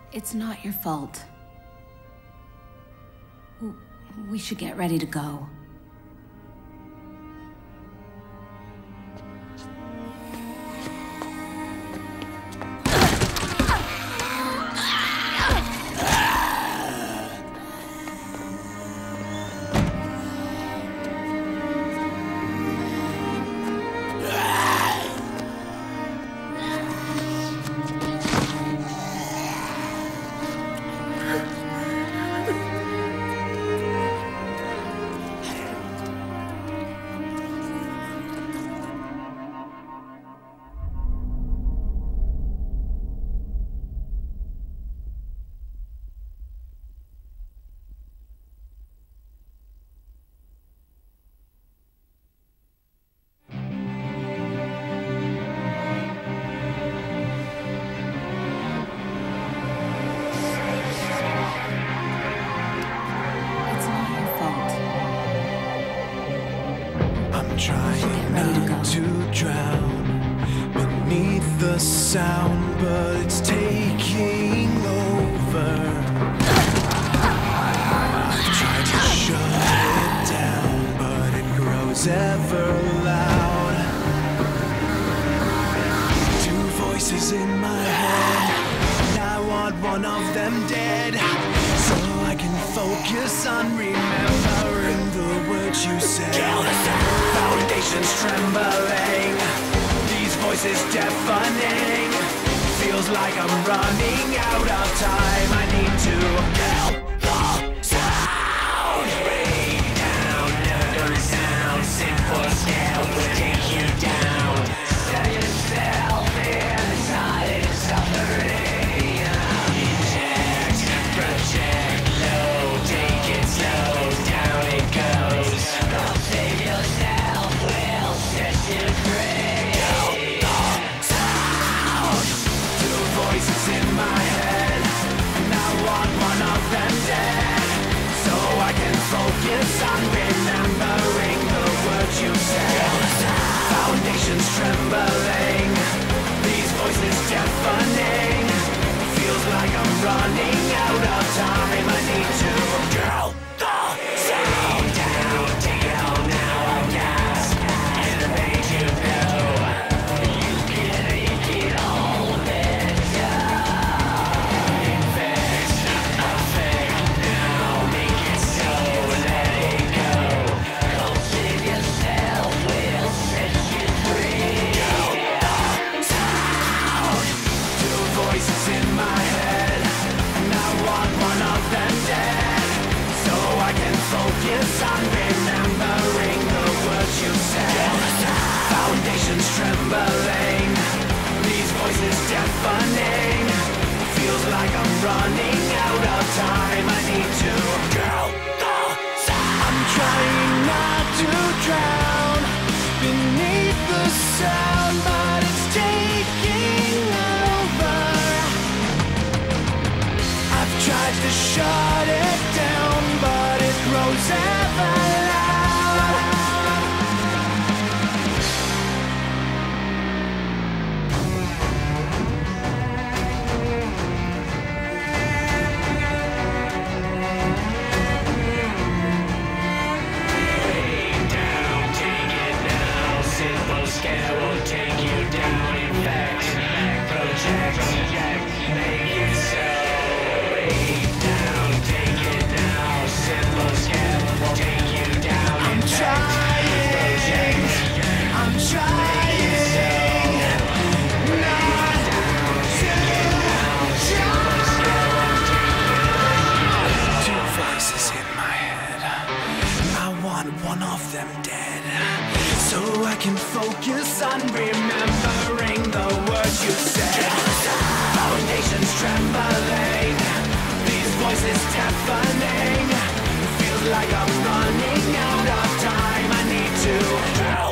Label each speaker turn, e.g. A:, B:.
A: It's not your fault. We should get ready to go.
B: Trying not to drown beneath the sound, but it's taking over. I've tried to shut it down, but it grows ever loud. Two voices in my head, and I want one of them dead, so I can focus on remembering the words you said. Kill the sound. Foundations trembling, these voices deafening. Feels like I'm running out of time. I need to kill the sound. Rain down, under sound. Simple scale will take you down. Set yourself inside suffering. Inject, project, low. Take it slow, down it goes. Save yourself. In my head, and I want one of them dead, so I can focus on remembering the words you said. Foundations trembling, these voices deafening. Feels like I'm running out of time. I need to kill the sound. Down, take it all now, I'll gasp, animate you know. You can make it all of it. Focus on remembering the words you said. Foundations trembling, these voices deafening. Feels like I'm running out of time. I need to kill the sound. I'm trying not to drown beneath the sound, but it's taking over. I've tried to shut it down, but it grows ever loud. Rain down, take it now. Simple scale will take you down. Infect, project, make it so. Rain down, take it now. Simple scale will take you down. I'm trying not to drown. Two voices in my head, I want one of them dead, so I can focus on remembering the words you said. Foundations trembling, these voices deafening. Feels like I'm running out of time. I need to